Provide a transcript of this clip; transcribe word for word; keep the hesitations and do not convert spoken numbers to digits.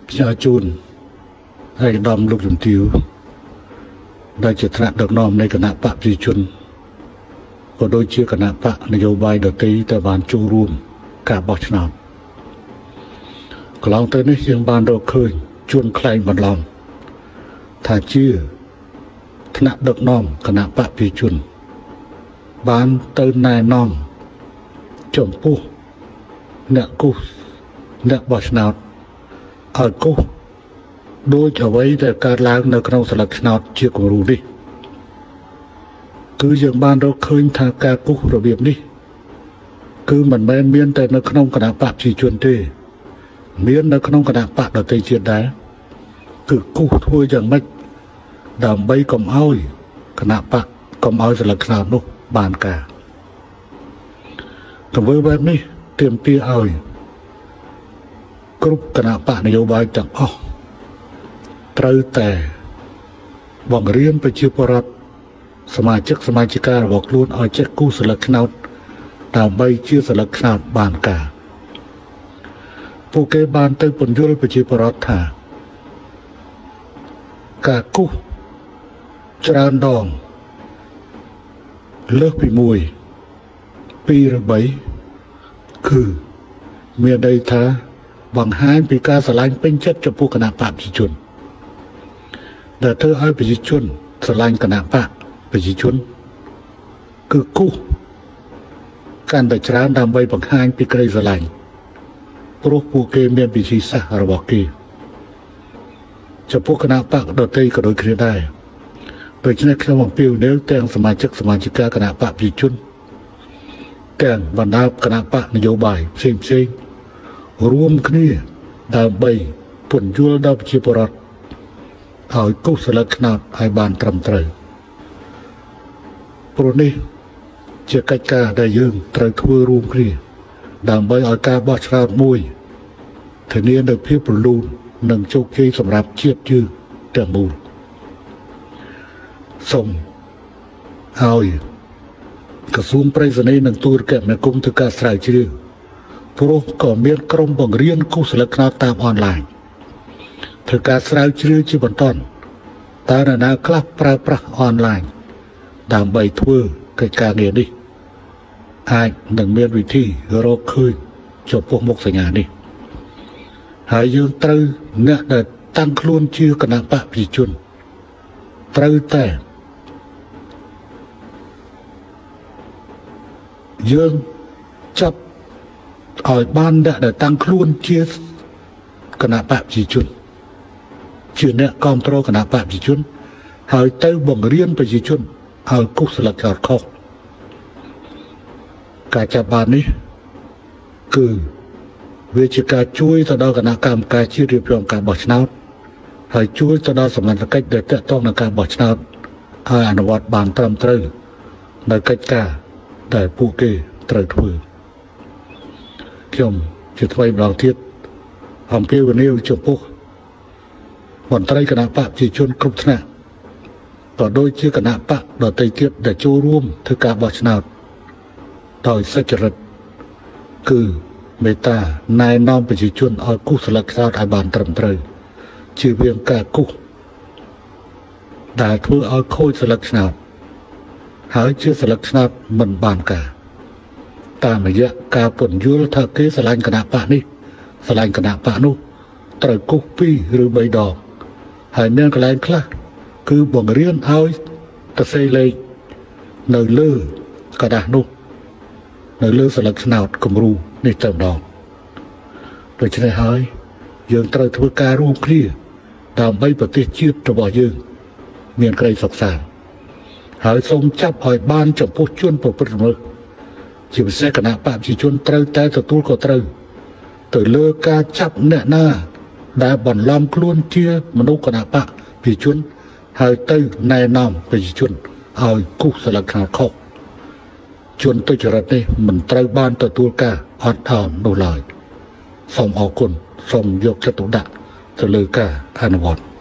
ផ្ញើជូនហើយដំ លោកជំទាវដែលជាថ្នាក់ដឹកនាំនៃគណៈបកប្រជាជនក៏ដូចជាគណៈបកនយោបាយដទៃដែលបានចូលរួមការបោះឆ្នោតកន្លងទៅនេះយើងបានរកឃើញជួនខ្លែងបន្លំថាជាថ្នាក់ដឹកនាំគណៈបកប្រជាជនបានទៅណែនាំចំពោះអ្នកគូសអ្នកបោះឆ្នោតឲ្យគូសដូចអ្វីដែលកើតឡើងនៅក្នុងស្លឹកឆ្នោតជាគំរូនេះគឺយើងបានរកឃើញថាការគូសរបៀបនេះគឺមិនមែនមានតែនៅក្នុងគណៈបកប្រជាជនទេមាននៅក្នុងគណៈបកដទៃទៀតដែរគឺគូសធ្វើយ៉ាងម៉េចដើម្បីកុំឲ្យគណៈបកកុំឲ្យស្លឹកឆ្នោតនោះបានការទង្វើបែបនេះទាមទារឲ្យគ្រប់គណៈបកនយោបាយទាំងអស់ត្រូវតែបង្រៀនប្រជាពលរដ្ឋសមាជិកសមាជិការបស់ខ្លួនឲ្យចេះគូសស្លឹកឆ្នោតដើម្បីជាស្លឹកឆ្នោតបានការពួកគេបានទៅពន្យល់ប្រជាពលរដ្ឋថាការគូសច្រើនដងលើសពីមួយពីរឬបីគឺមានន័យថាបង្ហាញពីការស្រឡាញ់ពេញចិត្តចំពោះគណៈបកប្រជាជនដែលធ្វើឲ្យប្រជាជនស្រឡាញ់គណៈបកប្រជាជនគឺគូសកាន់តែច្រើនដើម្បីបង្ហាញពីក្តីស្រឡាញ់ព្រោះពួកគេមានវិធីសាស្ត្ររបស់គេចំពោះគណៈបកដទៃក៏ដូចគ្នាដែរដូច្នេះខ្ញុំអំពាវនាវទាំងសមាជិកសមាជិកាគណៈបកប្រជាជនទាំងបណ្ដាគណៈបកនយោបាយផ្សេងផ្សេងរួមគ្នាដើម្បីពន្យល់ដល់ប្រជាពលរដ្ឋឲ្យគូសស្លឹកឆ្នោតឲ្យបានត្រឹមត្រូវព្រោះនេះជាកិច្ចការដែលយើងត្រូវធ្វើរួមគ្នាដើម្បីឲ្យការបោះឆ្នោតមួយធានានូវភាពរលូននិងជោគជ័យសម្រាប់ជាតិយើងទាំងមូលសូមឲ្យក្រសួងប្រៃសណីនិងទូរគមនាគមន៍ធ្វើការស្រាវជ្រាវព្រោះក៏មានក្រុមបង្រៀនគូសស្លឹកឆ្នោតតាមអនឡាញធ្វើការស្រាវជ្រាវជាបន្តតើនរណាខ្លះប្រើប្រាស់អនឡាញដើម្បីធ្វើកិច្ចការងារនេះអាចនឹងមានវិធីរកឃើញចំពោះមុខសញ្ញានេះហើយយើងត្រូវអ្នកដែលតាំងខ្លួនជាគណៈបកប្រជាជនត្រូវតែយើងចាប់ឲ្យបានអ្នកដែលតាំងខ្លួនជាគណៈបកប្រជាជនជាអ្នកគ្រប់គ្រងគណៈបកប្រជាជនហើយទៅបង្រៀនប្រជាជនឲ្យគូសស្លឹកឆ្នោតខុសការចាប់បាននេះគឺវាជាការជួយទៅដល់គណៈកម្មការជាតិរៀបចំការបោះឆ្នោតហើយជួយទៅដល់សមត្ថកិច្ចដែលទាក់ទងនឹងការបោះឆ្នោតឲ្យអនុវត្តបានត្រឹមត្រូវនៅកិច្ចការដែលពួកគេត្រូវធ្វើខ្ញុំជាថ្មីម្ដងទៀតអំពាវនាវចំពោះមន្ត្រីគណៈបកប្រជាជនគ្រប់ថ្នាក់ក៏ដូចជាគណៈបកដទៃទៀតដែលចូលរួមធ្វើការបោះឆ្នោតដោយសុចរិតគឺមេត្តាណែនាំប្រជាជនឲ្យគូសស្លឹកឆ្នោតឲ្យបានត្រឹមត្រូវជៀសវាងការគូសដែលធ្វើឲ្យខូចស្លឹកឆ្នោតហើយជាស្លឹកឆ្នោតមិនបានការតាមរយៈការពន្យល់ថាគេស្រឡាញ់គណៈបកនេះស្រឡាញ់គណៈបកនោះត្រូវគូសពីរឬបីដងហើយមានកន្លែងខ្លះគឺបង្រៀនឲ្យទៅសេលេខនៅលើกระดาษនោះនៅលើស្លឹកឆ្នោតគំរូនេះតែម្ដងដូច្នេះហើយយើងត្រូវធ្វើការរួមគ្នាដើម្បីប្រទេសជាតិរបស់យើងមានក្តីសុខសាន្តហើយសូមចាប់ឲ្យបានចំពោះជនប្រព្រឹត្តល្មើសជាពិសេសគណៈបកប្រជាជនត្រូវតែទទួលខុសត្រូវទៅលើការចាប់អ្នកណាដែលបន្លំខ្លួនជាមនុស្សគណៈបកប្រជាជនហើយទៅណែនាំប្រជាជនឲ្យគូសស្លឹកឆ្នោតខុសជនទុច្ចរិតនេះមិនត្រូវបានទទួលការអត់ឱននោះឡើយសូមអរគុណសូមយកចិត្តទុកដាក់ទៅលើការអនុវត្ត